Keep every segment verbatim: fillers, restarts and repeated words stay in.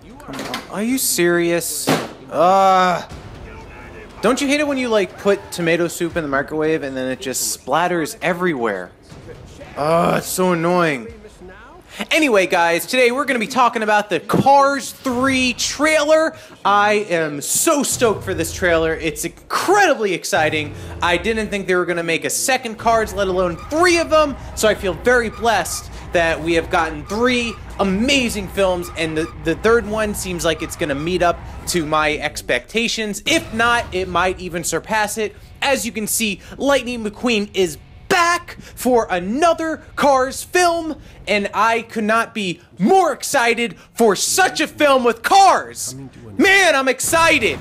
Are you serious? Uh, don't you hate it when you like put tomato soup in the microwave and then it just splatters everywhere? Oh, it's so annoying. Anyway, guys, today we're going to be talking about the Cars three trailer. I am so stoked for this trailer. It's incredibly exciting. I didn't think they were going to make a second Cars, let alone three of them, so I feel very blessed that we have gotten three amazing films, and the, the third one seems like it's going to meet up to my expectations. If not, it might even surpass it. As you can see, Lightning McQueen is back for another Cars film, and I could not be more excited for such a film with Cars. Man, I'm excited.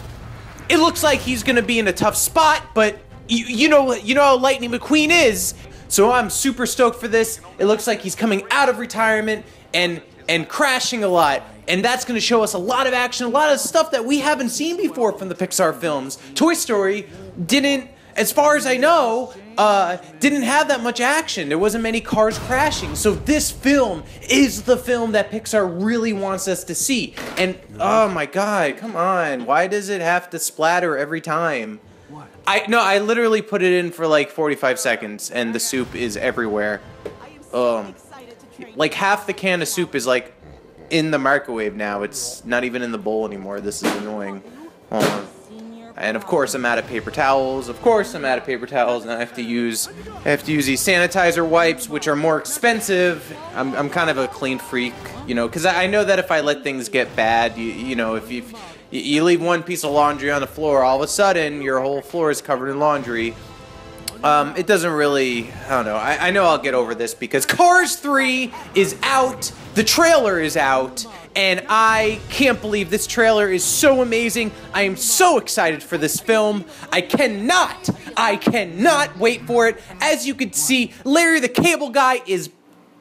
It looks like he's gonna be in a tough spot, but you, you know, you know how Lightning McQueen is. So I'm super stoked for this. It looks like he's coming out of retirement and and crashing a lot. And that's going to show us a lot of action, a lot of stuff that we haven't seen before from the Pixar films. Toy Story didn't, as far as I know, uh, didn't have that much action. There wasn't many cars crashing. So this film is the film that Pixar really wants us to see. And, oh my God, come on. Why does it have to splatter every time? What? I, no, I literally put it in for like forty-five seconds and the soup is everywhere. Um, like half the can of soup is like in the microwave now. It's not even in the bowl anymore. This is annoying. Hold on. And of course I'm out of paper towels. Of course I'm out of paper towels, and I have to use I have to use these sanitizer wipes, which are more expensive. I'm I'm kind of a clean freak, you know, because I know that if I let things get bad, you you know, if you you leave one piece of laundry on the floor, all of a sudden your whole floor is covered in laundry. Um, it doesn't really, I don't know, I, I know I'll get over this because Cars three is out, the trailer is out, and I can't believe this trailer is so amazing. I am so excited for this film. I cannot, I cannot wait for it. As you can see, Larry the Cable Guy is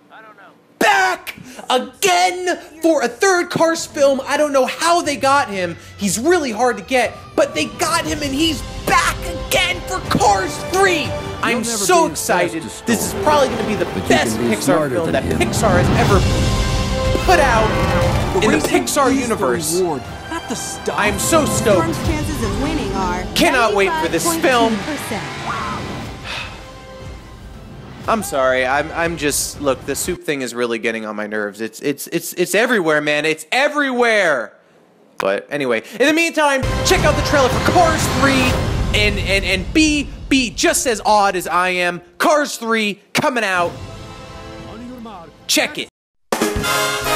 back again for a third Cars film. I don't know how they got him. He's really hard to get, but they got him and he's back again for Cars three. I'm so excited. This is probably going to be the best Pixar film that Pixar has ever put out in the Pixar universe. I'm so stoked. Cannot wait for this film. I'm sorry. I'm I'm just look, the soup thing is really getting on my nerves. It's it's it's it's everywhere, man. It's everywhere. But anyway, in the meantime, check out the trailer for Cars three and and and be be just as odd as I am. Cars three coming out. Check it.